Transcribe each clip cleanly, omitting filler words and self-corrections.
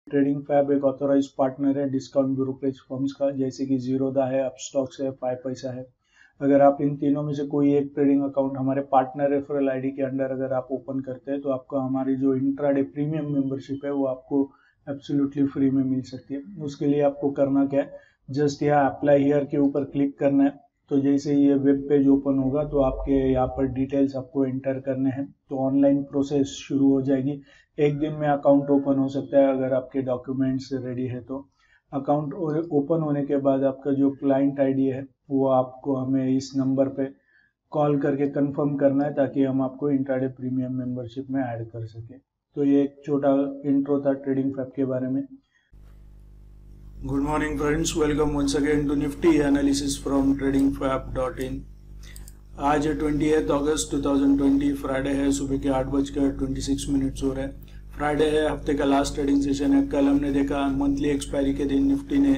Trading fab एक authorise partner है discount brokerage firms का, जैसे कि जीरोधा है, अपस्टॉक्स है, 5 पैसा है। अगर आप इन तीनों में से कोई एक ट्रेडिंग अकाउंट हमारे पार्टनर रेफरल आईडी के अंडर अगर आप ओपन करते हैं तो आपको हमारी जो इंट्राडे प्रीमियम मेंबरशिप है वो आपको एब्सोल्युटली फ्री में मिल सकती है। उसके लिए आपको करना क्या है, जस्ट यहाँ अप्लाई हियर के ऊपर क्लिक करना है। तो जैसे ये वेब पेज ओपन होगा तो आपके यहाँ पर डिटेल्स आपको एंटर करने हैं, तो ऑनलाइन प्रोसेस शुरू हो जाएगी। एक दिन में अकाउंट ओपन हो सकता है अगर आपके डॉक्यूमेंट्स रेडी है तो। अकाउंट ओपन होने के बाद आपका जो क्लाइंट आईडी है वो आपको हमें इस नंबर पे कॉल करके कंफर्म करना है, ताकि हम आपको इंट्राडे प्रीमियम मेंबरशिप में ऐड कर सके। तो ये एक छोटा इंट्रो था ट्रेडिंग फैब के बारे में। Good morning friends, welcome once again to Nifty analysis from tradingfab.in। आज 28 अगस्त 2020 फ्राइडे है, सुबह के 8:26 हो रहे हैं। फ्राइडे है, हफ्ते का लास्ट ट्रेडिंग सेशन है। कल हमने देखा मंथली एक्सपायरी के दिन निफ्टी ने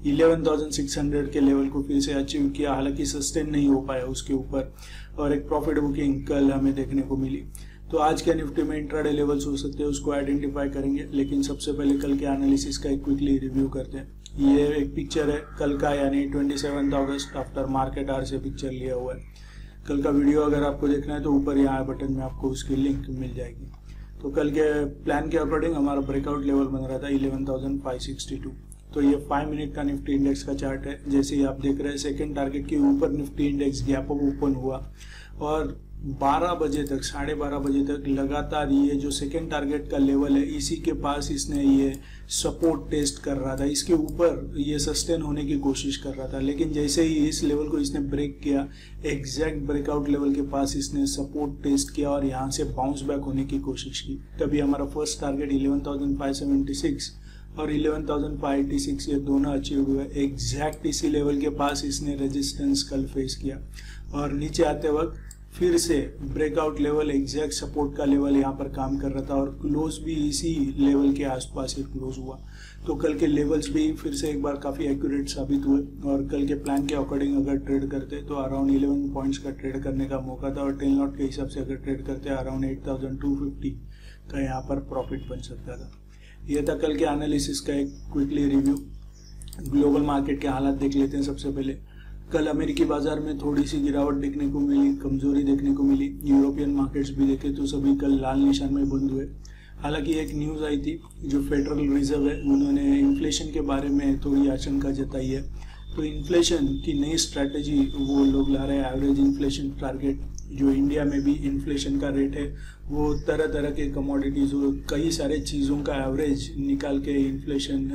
11,600 के लेवल को फिर से अचीव किया, हालांकि सस्टेन नहीं हो पाया उसके ऊपर, और एक प्रॉफिट बुकिंग कल हमें देखने को मिली। तो आज के निफ्टी में इंट्राडे लेवल्स हो सकते हैं, उसको आइडेंटिफाई करेंगे। लेकिन सबसे पहले कल के एनालिसिस का एक क्विकली रिव्यू करते हैं। ये एक पिक्चर है कल का, यानी 27 अगस्त आफ्टर मार्केट आवर से पिक्चर लिया हुआ है। कल का वीडियो अगर आपको देखना है तो ऊपर यहाँ बटन में आपको उसकी लिंक मिल जाएगी। तो कल के प्लान के अकॉर्डिंग हमारा ब्रेकआउट लेवल बन रहा था 11,562। तो ये 5 मिनट का निफ्टी इंडेक्स का चार्ट है। जैसे ही आप देख रहे हैं सेकेंड टारगेट के ऊपर Nifty index gap up open हुआ और 12 बजे तक, 12:30 बजे तक लगातार ये जो सेकेंड टारगेट का लेवल है इसी के पास इसने ये सपोर्ट टेस्ट कर रहा था, इसके ऊपर ये सस्टेन होने की कोशिश कर रहा था। लेकिन जैसे ही इस लेवल को इसने ब्रेक किया, एग्जैक्ट ब्रेकआउट लेवल के पास इसने सपोर्ट टेस्ट किया और यहाँ से बाउंस बैक होने की कोशिश की। तभी हमारा फर्स्ट टारगेट 11,576 और 11,586 ये दोनों अचीव हुए। एग्जैक्ट इसी लेवल के पास इसने रेजिस्टेंस कल फेस किया और नीचे आते वक्त फिर से ब्रेकआउट लेवल, एग्जैक्ट सपोर्ट का लेवल यहाँ पर काम कर रहा था और क्लोज भी इसी लेवल के आसपास ही क्लोज हुआ। तो कल के लेवल्स भी फिर से एक बार काफ़ी एक्यूरेट साबित हुए और कल के प्लान के अकॉर्डिंग अगर ट्रेड करते तो अराउंड 11 पॉइंट्स का ट्रेड करने का मौका था और 10 लॉट के हिसाब से अगर ट्रेड करते अराउंड 8,250 का यहाँ पर प्रॉफिट बन सकता था। यह था कल के एनालिसिस का एक क्विकली रिव्यू। ग्लोबल मार्केट के हालात देख लेते हैं सबसे पहले। कल अमेरिकी बाजार में थोड़ी सी गिरावट देखने को मिली, कमजोरी देखने को मिली। यूरोपियन मार्केट्स भी देखे तो सभी कल लाल निशान में बंद हुए। हालांकि एक न्यूज़ आई थी, जो फेडरल रिजर्व है उन्होंने इन्फ्लेशन के बारे में थोड़ी आशंका जताई है। तो इन्फ्लेशन की नई स्ट्रैटेजी वो लोग ला रहे हैं। एवरेज इन्फ्लेशन टारगेट, जो इंडिया में भी इन्फ्लेशन का रेट है वो तरह तरह के कमोडिटीज और कई सारे चीज़ों का एवरेज निकाल के इन्फ्लेशन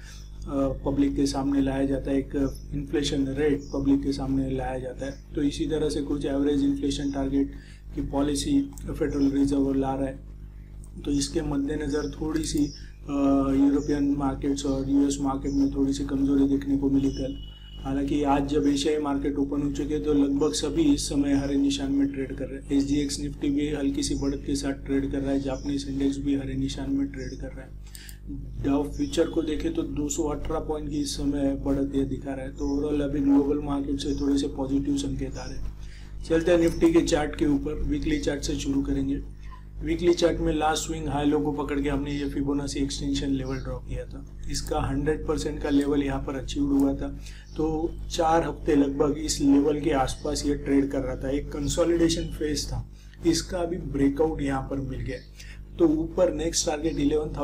पब्लिक के सामने लाया जाता है, एक इन्फ्लेशन रेट पब्लिक के सामने लाया जाता है। तो इसी तरह से कुछ एवरेज इन्फ्लेशन टारगेट की पॉलिसी फेडरल रिजर्व ला रहा है। तो इसके मद्देनज़र थोड़ी सी यूरोपियन मार्केट्स और यूएस मार्केट में थोड़ी सी कमजोरी देखने को मिली कल। हालांकि आज जब एशियाई मार्केट ओपन हो चुके तो लगभग सभी इस समय हरे निशान में ट्रेड कर रहे हैं। SGX निफ्टी भी हल्की सी बढ़त के साथ ट्रेड कर रहा है, जापानीज इंडेक्स भी हरे निशान में ट्रेड कर रहा है। डाउ फ्यूचर को देखें तो 218 पॉइंट की इस समय बढ़त ये दिखा रहा है। तो ओवरऑल अभी ग्लोबल मार्केट से थोड़े से पॉजिटिव संकेत आ रहे हैं। चलते हैं निफ्टी के चार्ट के ऊपर। वीकली चार्ट से शुरू करेंगे। वीकली चार्ट में लास्ट स्विंग हाई लो को पकड़ के हमने ये फिबोनाची एक्सटेंशन लेवल ड्रॉ किया था। इसका 100% का लेवल यहाँ पर अचीव हुआ था। तो 4 हफ्ते लगभग इस लेवल के आसपास ये ट्रेड कर रहा था। एक कंसोलिडेशन फेज था, इसका अभी ब्रेकआउट यहाँ पर मिल गया। तो ऊपर नेक्स्ट टारगेट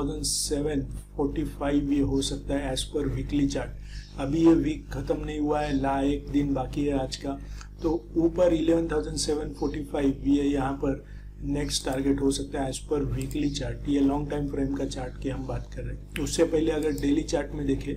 11,745 ये हो सकता है एज पर वीकली चार्ट। अभी ये वीक खत्म नहीं हुआ है, एक दिन बाकी है आज का। तो ऊपर 11,745 ये यहाँ पर नेक्स्ट टारगेट हो सकता है एज पर वीकली चार्ट। ये लॉन्ग टाइम फ्रेम का चार्ट की हम बात कर रहे हैं। उससे पहले अगर डेली चार्ट में देखें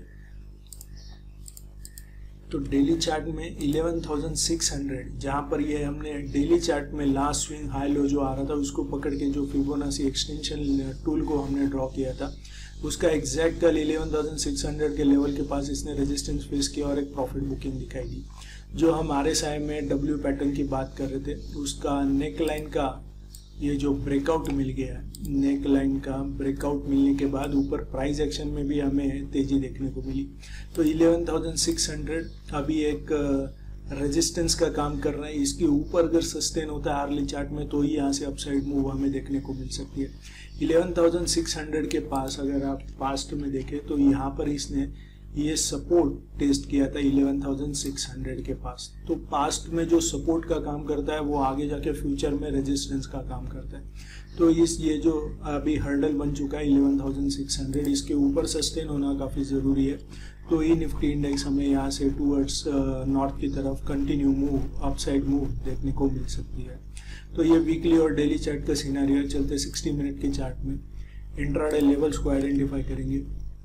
तो डेली चार्ट में 11,600 जहाँ पर ये हमने डेली चार्ट में लास्ट स्विंग हाई लो जो आ रहा था उसको पकड़ के जो फिबोनाची एक्सटेंशन टूल को हमने ड्रॉ किया था, उसका एग्जैक्ट कल 11,600 के लेवल के पास इसने रेजिस्टेंस फेस किया और एक प्रॉफिट बुकिंग दिखाई दी। जो हम RSI में W पैटर्न की बात कर रहे थे, उसका नेक लाइन का ये जो ब्रेकआउट मिल गया, नेक लाइन का ब्रेकआउट मिलने के बाद ऊपर प्राइस एक्शन में भी हमें तेजी देखने को मिली। तो 11,600 अभी एक रेजिस्टेंस का काम कर रहा है। इसके ऊपर अगर सस्टेन होता है आर्ली चार्ट में तो ही यहाँ से अपसाइड मूव हमें देखने को मिल सकती है। 11,600 के पास अगर आप पास्ट में देखें तो यहाँ पर इसने ये सपोर्ट टेस्ट किया था 11,600 के पास। तो पास्ट में जो सपोर्ट का काम करता है वो आगे जाके फ्यूचर में रेजिस्टेंस का काम करता है। तो ये जो अभी हर्डल बन चुका है 11,600, इसके ऊपर सस्टेन होना काफ़ी ज़रूरी है। तो ये निफ्टी इंडेक्स हमें यहाँ से टूवर्ड्स नॉर्थ की तरफ कंटिन्यू मूव, अपसाइड मूव देखने को मिल सकती है। तो ये वीकली और डेली चार्ट का सिनेरियो चलते 60 मिनट के चार्ट में इंट्राडे लेवल्स को आइडेंटिफाई करेंगे।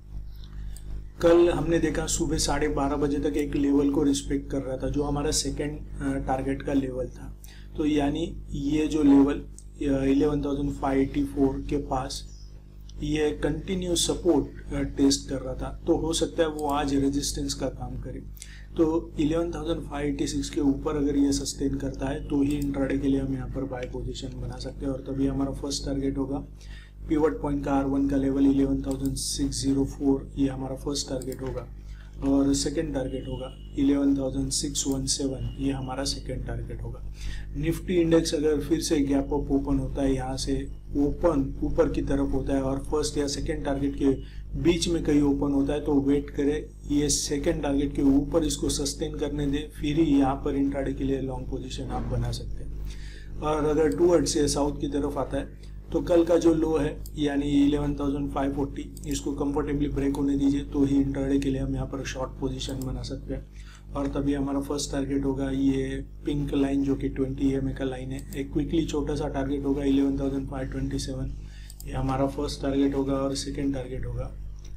कल हमने देखा सुबह 12:30 बजे तक एक लेवल को रिस्पेक्ट कर रहा था जो हमारा सेकेंड टारगेट का लेवल था। तो यानी ये जो लेवल 11,584 के पास ये कंटिन्यू सपोर्ट टेस्ट कर रहा था। तो हो सकता है वो आज रेजिस्टेंस का काम करे। तो 11,586 के ऊपर अगर ये सस्टेन करता है तो ही इंट्राडे के लिए हम यहाँ पर बाय पोजीशन बना सकते हैं। और तभी हमारा फर्स्ट टारगेट होगा पिवट पॉइंट का R1 का लेवल 11,604, ये हमारा फर्स्ट टारगेट होगा। और सेकेंड टारगेट होगा 11,617, ये हमारा सेकेंड टारगेट होगा। निफ्टी इंडेक्स अगर फिर से गैप अप ओपन होता है, यहाँ से ओपन ऊपर की तरफ होता है और फर्स्ट या सेकेंड टारगेट के बीच में कहीं ओपन होता है, तो वेट करे ये सेकेंड टारगेट के ऊपर इसको सस्टेन करने दे, फिर ही यहाँ पर इंट्राडे के लिए लॉन्ग पोजीशन आप बना सकते हैं। और अगर टूवर्ड्स से साउथ की तरफ आता है तो कल का जो लो है यानी 11,540, इसको कंफर्टेबली ब्रेक होने दीजिए तो ही इंट्राडे के लिए हम यहाँ पर शॉर्ट पोजीशन बना सकते हैं। और तभी हमारा फर्स्ट टारगेट होगा ये पिंक लाइन जो कि 20 EMA का लाइन है। एक क्विकली छोटा सा टारगेट होगा 11,527, ये हमारा फर्स्ट टारगेट होगा। और सेकेंड टारगेट होगा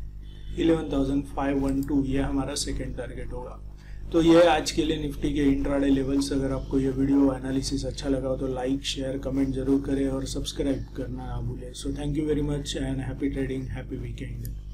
11,512, ये हमारा सेकेंड टारगेट होगा। तो ये आज के लिए निफ्टी के इंट्राडे लेवल्स। अगर आपको ये वीडियो एनालिसिस अच्छा लगा हो तो लाइक, शेयर, कमेंट जरूर करें और सब्सक्राइब करना ना भूलें। So thank you very much and happy trading, happy weekend.